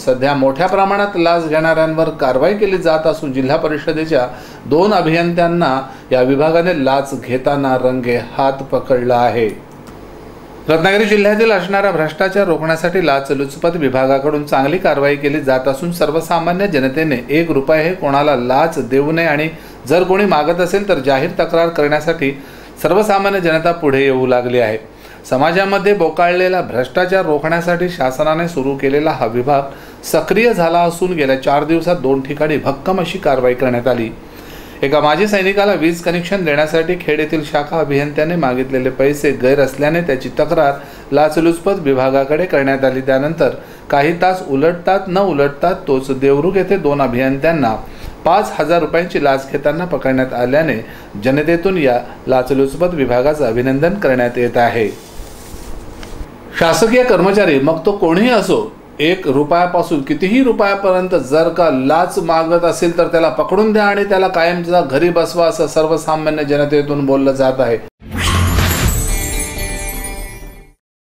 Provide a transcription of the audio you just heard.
सध्या मोठ्या प्रमाणात लाच घेणाऱ्यांवर कारवाई केली जात असून जिल्हा परिषदेच्या 2 अभियंत्यांना या विभागाने लाच घेताना रंगे हात पकडला आहे। रत्नागिरी जिल्ह्यातील असणारा भ्रष्टाचार रोखण्यासाठी लाचलुचपत विभागाकडून चांगली कारवाई केली जात असून सर्वसामान्य जनतेने 1 रुपयाही कोणाला लाच देऊ नये आणि जर कोणी मागत असेल तर जाहीर तक्रार करण्यासाठी सर्वसामान्य जनता पुढे येऊ लागली आहे। समाजामध्ये बोकाळलेला भ्रष्टाचार रोखण्यासाठी शासनाने सुरू केलेला हा विभाग सक्रिय झाला असून गेल्या 4 दिवसात 2 ठिकाणी भक्कम अशी कारवाई करण्यात आली। एका माजी सैनिकाला वीज कनेक्शन देण्यासाठी खेड येथील शाखा अभियंत्याने मागितलेले पैसे गैर असल्याने त्याची तक्रार लाचलुचपत विभागाकडे करण्यात आली। त्यानंतर काही तास न उलटतात तोच देवरुख येथे 2 अभियंत्यांना 5,000 रुपयांची लाच घेताना पकडण्यात आल्याने जनतेतून या लाचलुचपत विभागाचे अभिनंदन करण्यात येत आहे। शासकीय कर्मचारी मग तो कोणीही असो 1 रुपयापासून कितीही रुपयापर्यंत जर का लाच मागत असेल तर त्याला पकडून द्या आणि त्याला कायमचा घरी बसवा असं सर्वसामान्य जनतेतून बोललं जात आहे।